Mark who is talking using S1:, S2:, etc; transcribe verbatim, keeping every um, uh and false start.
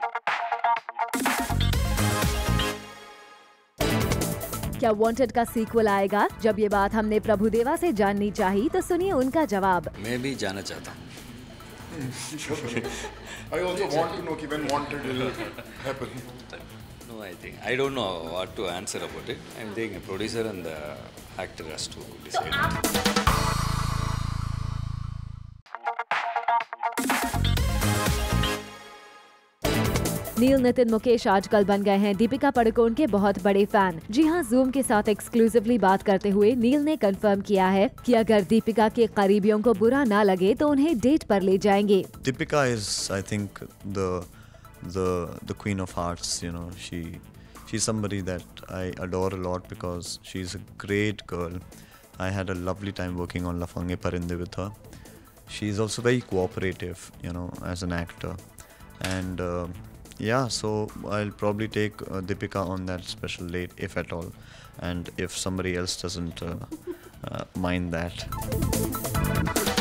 S1: क्या वांटेड का सीक्वल आएगा? जब ये बात हमने प्रभु देवा से जाननी चाहिए तो सुनिए उनका जवाब।
S2: मैं भी जाना चाहता हूँ।
S3: I also want to know कि when wanted will happen.
S2: No, I think I don't know what to answer about it. I think a producer and the actor has to decide.
S1: नील नितिन मुकेश आजकल बन गए हैं दीपिका पादुकोण के बहुत बड़े फैन। जी हां, zoom के साथ एक्सक्लूसिवली बात करते हुए नील ने कंफर्म किया है कि अगर दीपिका के करीबियों को बुरा ना लगे तो उन्हें डेट पर ले जाएंगे।
S4: Deepika is, I think, the the the queen of hearts. You know, she she's somebody that I adore a lot because she's a great girl. I had a lovely time working on Lafangey Parindey with her. She's also very cooperative, you know, as an actor, and. Uh, Yeah, so I'll probably take uh, Deepika on that special date, if at all, and if somebody else doesn't uh, uh, mind that.